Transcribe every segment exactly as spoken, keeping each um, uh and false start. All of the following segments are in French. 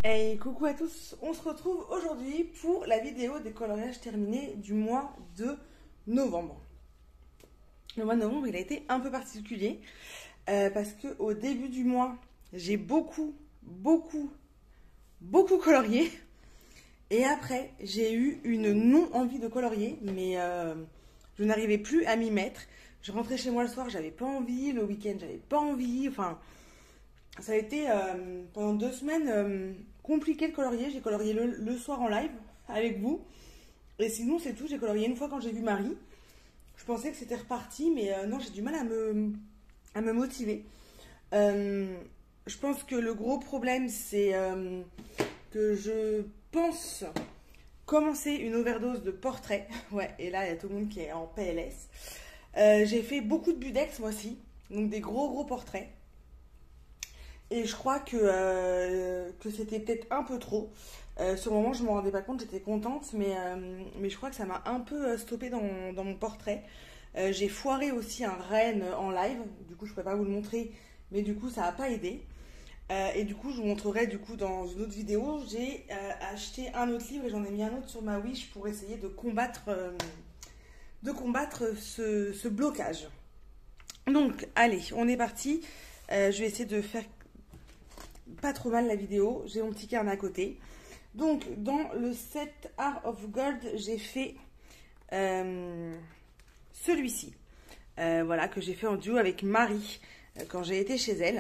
Hey, coucou à tous, on se retrouve aujourd'hui pour la vidéo des coloriages terminés du mois de novembre. Le mois de novembre, il a été un peu particulier euh, parce que au début du mois, j'ai beaucoup, beaucoup, beaucoup colorié. Et après, j'ai eu une non-envie de colorier, mais euh, je n'arrivais plus à m'y mettre. Je rentrais chez moi le soir, j'avais pas envie, le week-end, j'avais pas envie, enfin... Ça a été euh, pendant deux semaines euh, compliqué de colorier. J'ai colorié le, le soir en live avec vous. Et sinon, c'est tout. J'ai colorié une fois quand j'ai vu Marie. Je pensais que c'était reparti, mais euh, non, j'ai du mal à me, à me motiver. Euh, je pense que le gros problème, c'est euh, que je pense commencer une overdose de portraits. Ouais, et là, il y a tout le monde qui est en P L S. Euh, j'ai fait beaucoup de budex, moi aussi. Donc, des gros, gros portraits. Et je crois que, euh, que c'était peut-être un peu trop. Euh, sur le moment, je ne me rendais pas compte, j'étais contente, mais, euh, mais je crois que ça m'a un peu stoppé dans, dans mon portrait. Euh, j'ai foiré aussi un renne en live, du coup je ne peux pas vous le montrer, mais du coup ça n'a pas aidé. Euh, et du coup je vous montrerai du coup dans une autre vidéo. J'ai euh, acheté un autre livre et j'en ai mis un autre sur ma Wish pour essayer de combattre, euh, de combattre ce, ce blocage. Donc allez, on est parti. Euh, je vais essayer de faire pas trop mal la vidéo, j'ai mon petit carnet à côté. Donc dans le set Art of Gold, j'ai fait euh, celui-ci, euh, voilà, que j'ai fait en duo avec Marie euh, quand j'ai été chez elle.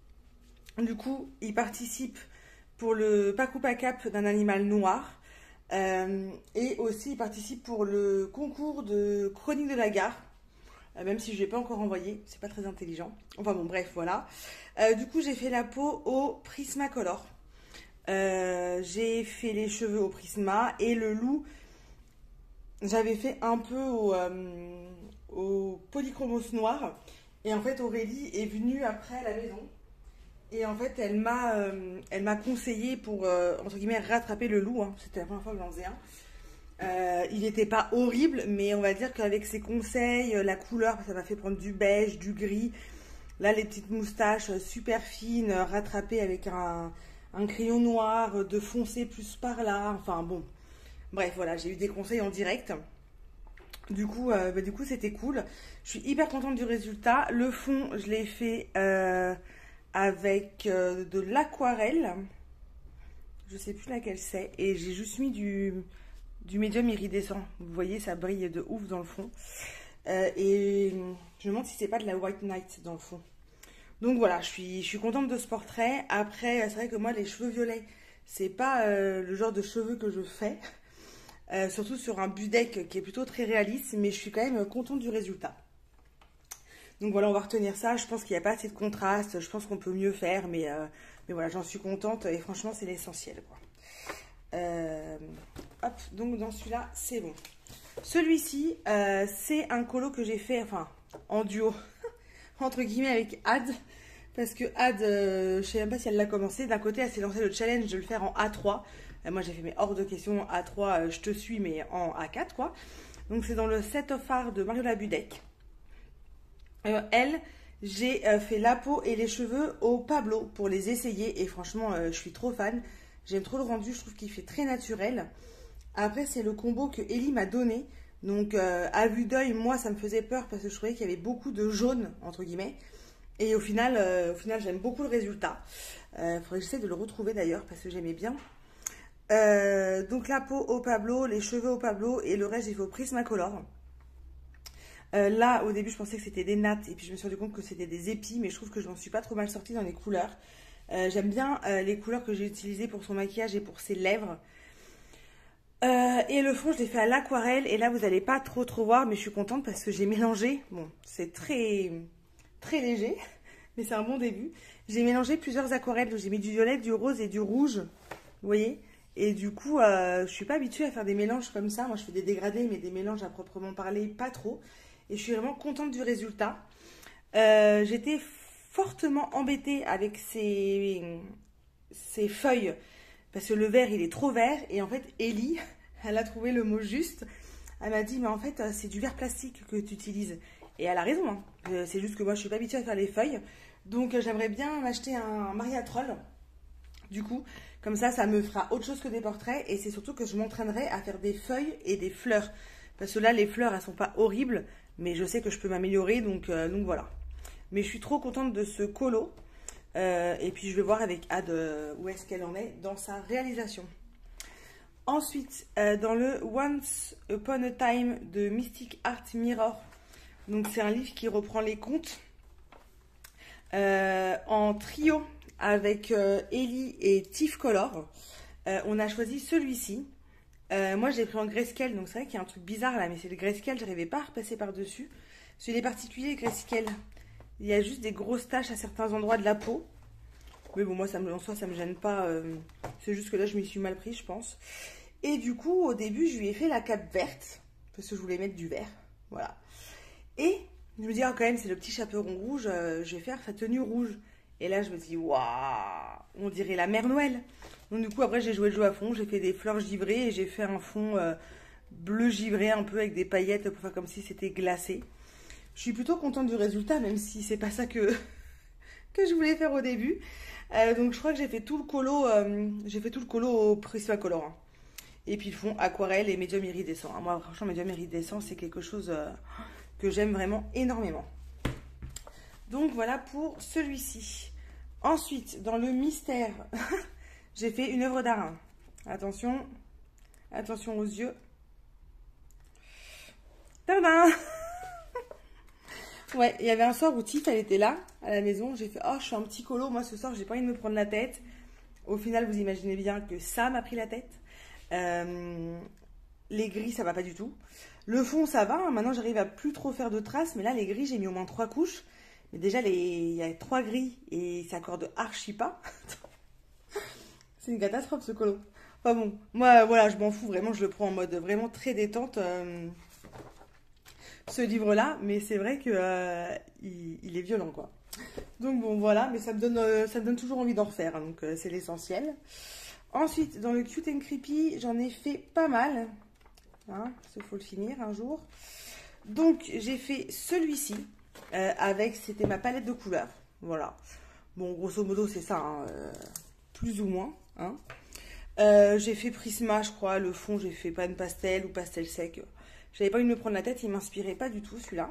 Du coup, il participe pour le Pakupakap d'un animal noir, euh, et aussi il participe pour le concours de Chronique de la Gare. Euh, même si je ne l'ai pas encore envoyé, c'est pas très intelligent. Enfin bon, bref, voilà. Euh, du coup, j'ai fait la peau au Prismacolor. Euh, j'ai fait les cheveux au Prisma et le loup, j'avais fait un peu au, euh, au Polychromos noir. Et en fait, Aurélie est venue après à la maison. Et en fait, elle m'a euh, elle m'a conseillé pour, euh, entre guillemets, rattraper le loup. Hein. C'était la première fois que j'en faisais un. Euh, il n'était pas horrible, mais on va dire qu'avec ses conseils, la couleur, ça m'a fait prendre du beige, du gris. Là, les petites moustaches super fines, rattrapées avec un, un crayon noir, de foncer plus par là. Enfin bon, bref, voilà, j'ai eu des conseils en direct. Du coup, euh, bah, du coup, c'était cool. Je suis hyper contente du résultat. Le fond, je l'ai fait euh, avec euh, de l'aquarelle. Je sais plus laquelle c'est. Et j'ai juste mis du... du médium iridescent. Vous voyez, ça brille de ouf dans le fond. Euh, et je me demande si c'est pas de la White Night dans le fond. Donc voilà, je suis, je suis contente de ce portrait. Après, c'est vrai que moi, les cheveux violets, c'est pas euh, le genre de cheveux que je fais. Euh, surtout sur un budek qui est plutôt très réaliste. Mais je suis quand même contente du résultat. Donc voilà, on va retenir ça. Je pense qu'il n'y a pas assez de contraste. Je pense qu'on peut mieux faire. Mais, euh, mais voilà, j'en suis contente. Et franchement, c'est l'essentiel, quoi. Euh, hop, donc dans celui-là, c'est bon. Celui-ci, euh, c'est un colo que j'ai fait, enfin, en duo, entre guillemets, avec Ad. Parce que Ad, euh, je sais même pas si elle l'a commencé. D'un côté, elle s'est lancée le challenge de le faire en A trois. Euh, moi, j'ai fait, mais hors de question, A trois, euh, je te suis, mais en A quatre, quoi. Donc, c'est dans le set of art de Mariola Budek. Euh, elle, j'ai euh, fait la peau et les cheveux au Pablo pour les essayer. Et franchement, euh, je suis trop fan. J'aime trop le rendu, je trouve qu'il fait très naturel. Après, c'est le combo que Ellie m'a donné. Donc, euh, à vue d'œil, moi, ça me faisait peur parce que je trouvais qu'il y avait beaucoup de jaune, entre guillemets. Et au final, euh, au final j'aime beaucoup le résultat. Il euh, faudrait que j'essaie de le retrouver d'ailleurs parce que j'aimais bien. Euh, donc, la peau au Pablo, les cheveux au Pablo et le reste, j'ai fait au Prismacolor. Euh, là, au début, je pensais que c'était des nattes et puis je me suis rendu compte que c'était des épis, mais je trouve que je m'en suis pas trop mal sortie dans les couleurs. Euh, J'aime bien euh, les couleurs que j'ai utilisées pour son maquillage et pour ses lèvres. Euh, et le fond, je l'ai fait à l'aquarelle. Et là, vous n'allez pas trop trop voir, mais je suis contente parce que j'ai mélangé. Bon, c'est très très léger, mais c'est un bon début. J'ai mélangé plusieurs aquarelles. J'ai mis du violet, du rose et du rouge. Vous voyez? Et du coup, euh, je suis pas habituée à faire des mélanges comme ça. Moi, je fais des dégradés, mais des mélanges à proprement parler, pas trop. Et je suis vraiment contente du résultat. Euh, J'étais fortement embêtée avec ces, ces feuilles parce que le vert il est trop vert et en fait Ellie elle a trouvé le mot juste. Elle m'a dit mais en fait c'est du verre plastique que tu utilises et elle a raison, hein. C'est juste que moi je suis pas habituée à faire les feuilles, donc j'aimerais bien m'acheter un Maria Troll du coup Comme ça, ça me fera autre chose que des portraits. Et c'est surtout que je m'entraînerai à faire des feuilles et des fleurs. Parce que là, les fleurs, elles sont pas horribles. Mais je sais que je peux m'améliorer. Donc, euh, donc voilà. Mais je suis trop contente de ce colo. Euh, et puis, je vais voir avec Ad euh, où est-ce qu'elle en est dans sa réalisation. Ensuite, euh, dans le Once Upon a Time de Mystic Art Mirror. Donc, c'est un livre qui reprend les contes euh, en trio avec euh, Ellie et Tiff Color. Euh, on a choisi celui-ci. Euh, moi, j'ai pris en grayscale, donc c'est vrai qu'il y a un truc bizarre là, mais c'est le grayscale, je n'arrivais pas à repasser par-dessus. C'est les particuliers grayscale. Il y a juste des grosses taches à certains endroits de la peau. Mais bon, moi, ça me, en soi, ça me gêne pas. Euh, c'est juste que là, je m'y suis mal pris, je pense. Et du coup, au début, je lui ai fait la cape verte, parce que je voulais mettre du vert. Voilà. Et je me dis, ah, quand même, c'est le petit chaperon rouge, euh, je vais faire sa tenue rouge. Et là, je me dis, waouh, on dirait la Mère Noël. Donc, du coup, après, j'ai joué le jeu à fond. J'ai fait des fleurs givrées et j'ai fait un fond euh, bleu givré, un peu avec des paillettes pour faire comme si c'était glacé. Je suis plutôt contente du résultat, même si c'est pas ça que, que je voulais faire au début. Euh, donc, je crois que j'ai fait tout le colo, euh, j'ai fait tout le colo au Prismacolor. Hein. Et puis, le fond aquarelle et médium iridescent. Hein. Moi, franchement, médium iridescent, c'est quelque chose euh, que j'aime vraiment énormément. Donc, voilà pour celui-ci. Ensuite, dans le mystère, j'ai fait une œuvre d'art. Attention, attention aux yeux. Tadam! Ouais, il y avait un soir où Tiff, elle était là, à la maison. J'ai fait, oh, je suis un petit colo. Moi, ce soir, j'ai pas envie de me prendre la tête. Au final, vous imaginez bien que ça m'a pris la tête. Euh, les gris, ça va pas du tout. Le fond, ça va. Maintenant, j'arrive à plus trop faire de traces. Mais là, les gris, j'ai mis au moins trois couches. Mais déjà, les... il y a trois gris et ça accorde archi pas. C'est une catastrophe, ce colo. Enfin bon, moi, voilà, je m'en fous. Vraiment, je le prends en mode vraiment très détente, euh, ce livre-là. Mais c'est vrai que euh, il, il est violent, quoi. Donc bon, voilà. Mais ça me donne, euh, ça me donne toujours envie d'en refaire. Hein, donc, euh, c'est l'essentiel. Ensuite, dans le Cute and Creepy, j'en ai fait pas mal. Hein, il faut le finir un jour. Donc, j'ai fait celui-ci. Euh, avec, c'était ma palette de couleurs. Voilà. Bon, grosso modo, c'est ça. Hein, euh, plus ou moins. Hein. Euh, j'ai fait Prisma, je crois. Le fond, j'ai fait pan pastel ou pastel sec. J'avais pas envie de me prendre la tête. Il m'inspirait pas du tout, celui-là.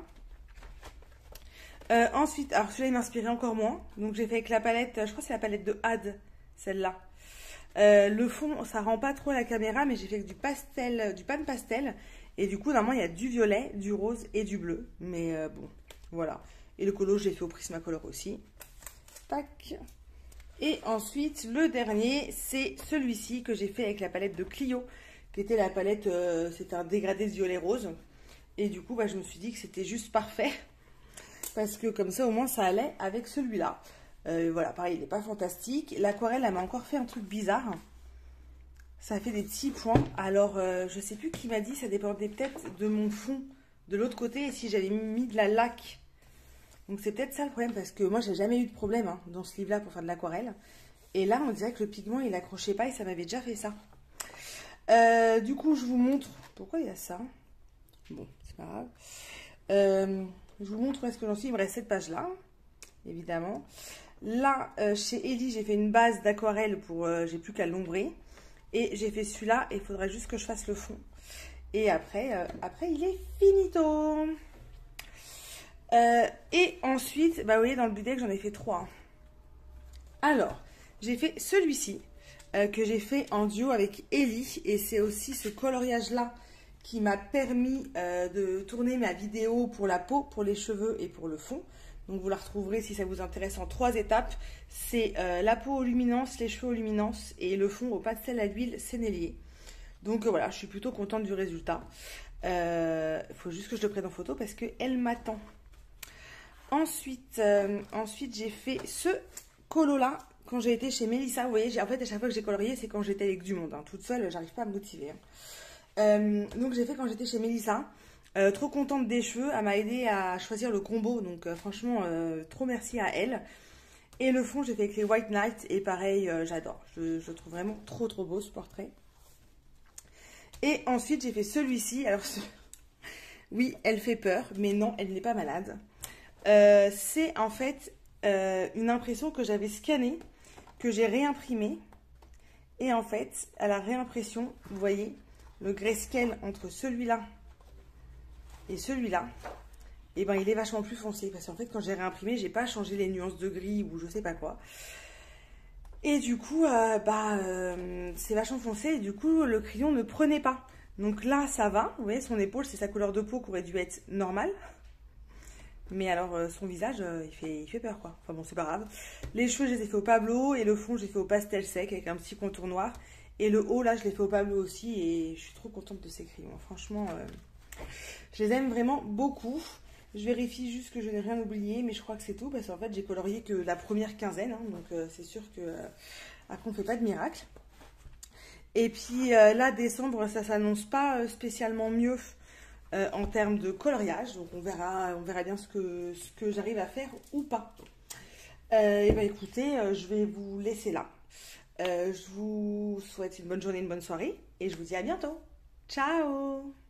Euh, ensuite, alors celui-là, il m'inspirait encore moins. Donc, j'ai fait avec la palette, je crois que c'est la palette de Ad, celle-là. Euh, le fond, ça rend pas trop à la caméra, mais j'ai fait avec du pastel, du pan pastel. Et du coup, normalement, il y a du violet, du rose et du bleu. Mais euh, bon, voilà. Et le colo, j'ai fait au Prismacolor aussi. Tac. Et ensuite, le dernier, c'est celui-ci que j'ai fait avec la palette de Clio. Qui était la palette, euh, c'était un dégradé de violet rose. Et du coup, bah, je me suis dit que c'était juste parfait. Parce que comme ça, au moins, ça allait avec celui-là. Euh, voilà, pareil, il n'est pas fantastique. L'aquarelle, elle m'a encore fait un truc bizarre. Ça fait des petits points. Alors, euh, je sais plus qui m'a dit, ça dépendait peut-être de mon fond de l'autre côté et si j'avais mis de la laque. Donc, c'est peut-être ça le problème parce que moi, j'ai jamais eu de problème hein, dans ce livre-là pour faire de l'aquarelle. Et là, on dirait que le pigment, il accrochait pas et ça m'avait déjà fait ça. Euh, du coup, je vous montre... Pourquoi il y a ça? Bon, c'est pas grave. Euh, je vous montre où est-ce que j'en suis. Il me reste cette page-là, évidemment. Là, euh, chez Ellie, j'ai fait une base d'aquarelle pour... Euh, j'ai plus qu'à l'ombrer. Et j'ai fait celui-là et il faudra juste que je fasse le fond. Et après, euh, après il est finito. Euh, et ensuite, bah vous voyez dans le budget que j'en ai fait trois. Alors, j'ai fait celui-ci euh, que j'ai fait en duo avec Ellie. Et c'est aussi ce coloriage-là qui m'a permis euh, de tourner ma vidéo pour la peau, pour les cheveux et pour le fond. Donc vous la retrouverez si ça vous intéresse en trois étapes. C'est euh, la peau aux luminances, les cheveux aux luminances et le fond au pastel à l'huile sénélier. Donc euh, voilà, je suis plutôt contente du résultat. Il euh, faut juste que je le prenne en photo parce qu'elle m'attend. Ensuite, euh, ensuite j'ai fait ce colo là quand j'ai été chez Mélissa. Vous voyez, en fait à chaque fois que j'ai colorié, c'est quand j'étais avec du monde. Hein. Toute seule, j'arrive pas à me motiver. Hein. Euh, donc j'ai fait quand j'étais chez Mélissa. Euh, trop contente des cheveux, elle m'a aidé à choisir le combo, donc euh, franchement, euh, trop merci à elle. Et le fond, j'ai fait avec les White Night, et pareil, euh, j'adore. Je, je trouve vraiment trop trop beau ce portrait. Et ensuite, j'ai fait celui-ci. Alors, ce... oui, elle fait peur, mais non, elle n'est pas malade. Euh, C'est en fait euh, une impression que j'avais scannée, que j'ai réimprimée, Et en fait, à la réimpression, vous voyez, le grayscale entre celui-là et celui-là, et ben il est vachement plus foncé. Parce qu'en fait, quand j'ai réimprimé, j'ai pas changé les nuances de gris ou je sais pas quoi. Et du coup, euh, bah, euh, c'est vachement foncé et du coup, le crayon ne prenait pas. Donc là, ça va. Vous voyez, son épaule, c'est sa couleur de peau qui aurait dû être normale. Mais alors, euh, son visage, euh, il, fait, il fait peur, quoi. Enfin bon, c'est pas grave. Les cheveux, je les ai fait au Pablo. Et le fond, j'ai fait au pastel sec avec un petit contour noir. Et le haut, là, je l'ai fait au Pablo aussi. Et je suis trop contente de ces crayons. Franchement, euh, je les aime vraiment beaucoup. Je vérifie juste que je n'ai rien oublié, mais je crois que c'est tout, parce qu'en fait, j'ai colorié que la première quinzaine, hein, donc euh, c'est sûr que euh, après, on ne fait pas de miracle. Et puis euh, là, décembre, ça s'annonce pas spécialement mieux euh, en termes de coloriage, donc on verra, on verra bien ce que, ce que j'arrive à faire ou pas. Euh, et bien écoutez, euh, je vais vous laisser là. Euh, je vous souhaite une bonne journée, une bonne soirée, et je vous dis à bientôt. Ciao!